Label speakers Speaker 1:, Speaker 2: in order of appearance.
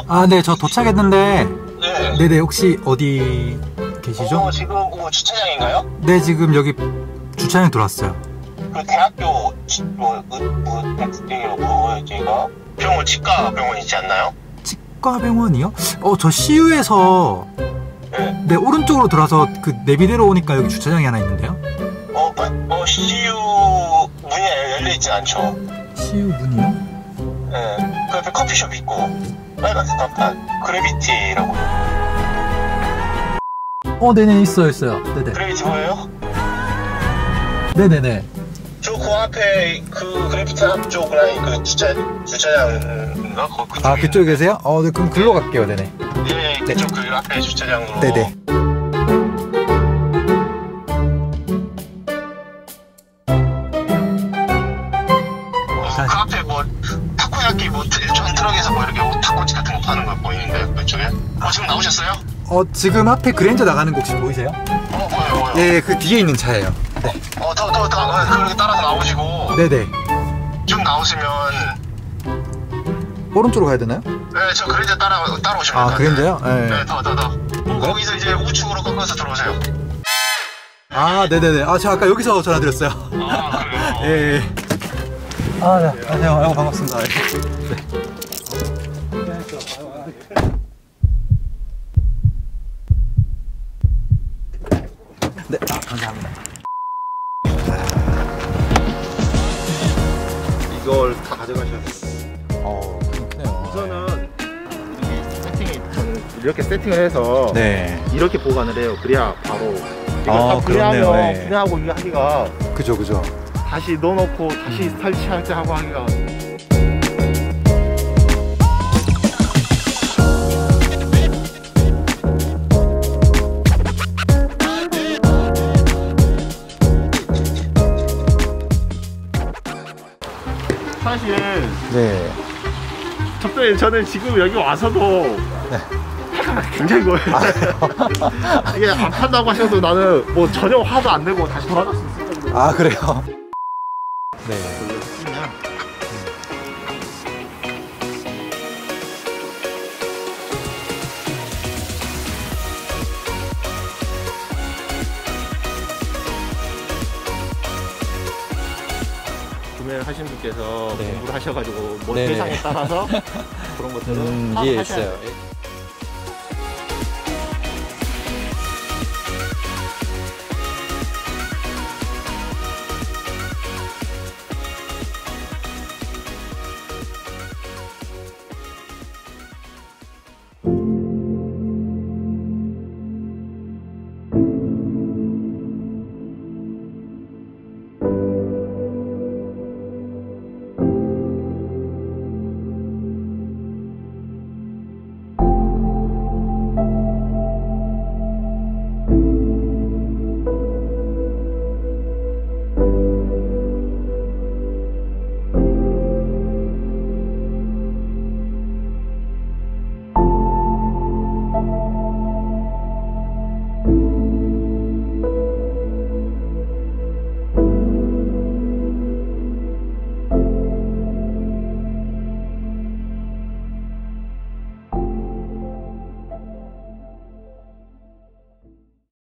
Speaker 1: 아, 네, 저 도착했는데.
Speaker 2: 네.
Speaker 1: 네네, 혹시 어디 계시죠?
Speaker 2: 지금 주차장인가요?
Speaker 1: 네, 지금 여기 주차장에 들어왔어요.
Speaker 2: 그 대학교 뭐였지가 병원 치과 병원 있지 않나요?
Speaker 1: 치과병원이요? 저 CU에서
Speaker 2: 네.
Speaker 1: 네, 오른쪽으로 돌아서 그 내비대로 오니까 여기 주차장이 하나 있는데요.
Speaker 2: CU 문이 열려있진 않죠.
Speaker 1: CU 문이요?
Speaker 2: 네. 그 옆에 커피숍 있고 빨간색 간판 그래비티라고.
Speaker 1: 네네, 있어요. 네네.
Speaker 2: 그래비티 보여요?
Speaker 1: 네네네.
Speaker 2: 저 그 앞에 그 그래비티 앞쪽 라인 그 주차장인가?
Speaker 1: 아, 그쪽에 계세요? 네, 그럼 글로 갈게요. 네네.
Speaker 2: 네, 그쪽 그 앞에 주차장으로.
Speaker 1: 네네.
Speaker 2: 그 앞에 뭐 타코야끼 뭐 전 트럭에서 뭐 이렇게 타코치 같은 거 파는 거 보이는데 그쪽에? 지금 나오셨어요?
Speaker 1: 지금 앞에 그랜저 나가는 거 혹시 보이세요?
Speaker 2: 보여요.
Speaker 1: 네, 그 뒤에 있는 차예요. 네.
Speaker 2: 그렇게 따라서 나오시고.
Speaker 1: 네네.
Speaker 2: 좀 나오시면.
Speaker 1: 오른쪽으로 가야 되나요?
Speaker 2: 네, 저 그랜저 따라오시면 돼요.
Speaker 1: 아, 그랜저요? 네.
Speaker 2: 네, 더. 거기서 이제 우측으로 꺾어서 들어오세요.
Speaker 1: 아, 네네네. 저 아까 여기서 전화 드렸어요.
Speaker 2: 아, 그래요?
Speaker 1: 예. 네, 안녕하세요. 아이고, 반갑습니다. 네. 네, 감사합니다.
Speaker 3: 이걸 다 가져가셔야 돼요.
Speaker 1: 그렇네요.
Speaker 3: 우선은 이렇게 세팅을 해서
Speaker 1: 네.
Speaker 3: 이렇게 보관을 해요. 그래야 바로 이거 다
Speaker 1: 그렇네요.
Speaker 3: 분해하면
Speaker 1: 네.
Speaker 3: 분해하고 이거 하기가
Speaker 1: 그죠.
Speaker 3: 다시 넣어놓고 다시 설치할 때 하고 하기가. 사실
Speaker 1: 네.
Speaker 3: 접대 저는 지금 여기 와서도 화가 굉장히 거예요. 이게 안 판다고 하셔도 나는 뭐 전혀 화도 안 내고 다시 돌아갈 수 있을 정도.
Speaker 1: 아, 그래요? 네.
Speaker 3: 구매를 하신 분께서
Speaker 1: 네.
Speaker 3: 공부를 하셔가지고
Speaker 1: 네네.
Speaker 3: 세상에 따라서 그런 것들은
Speaker 1: 이해했어요.
Speaker 3: 파악하셔야 돼요.